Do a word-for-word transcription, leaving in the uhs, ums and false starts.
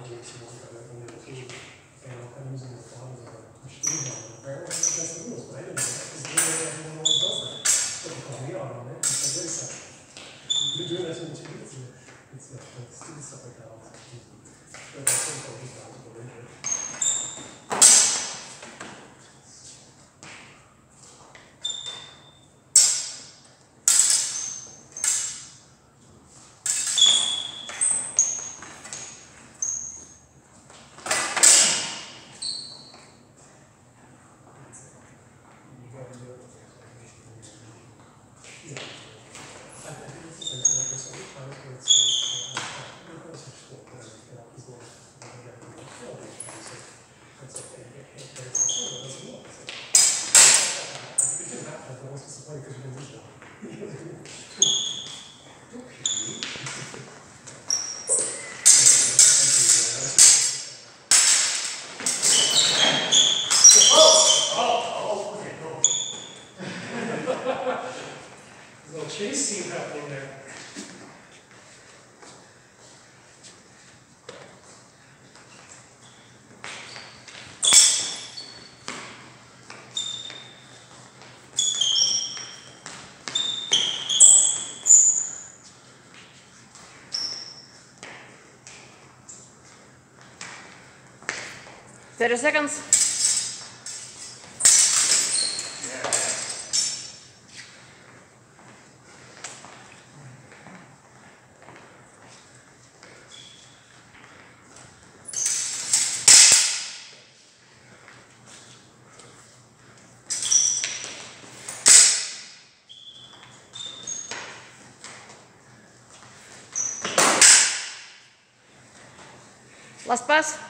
dieci minuti per prendere su e non è usando le cose per studiare per questo uno sbaglio di sbagliare una nuova cosa perché come io non è questa the doing that in two it's it's it's stupid stuff like that all the time but that's so important to believe it. Chase scene happening there. thirty seconds. Last pass.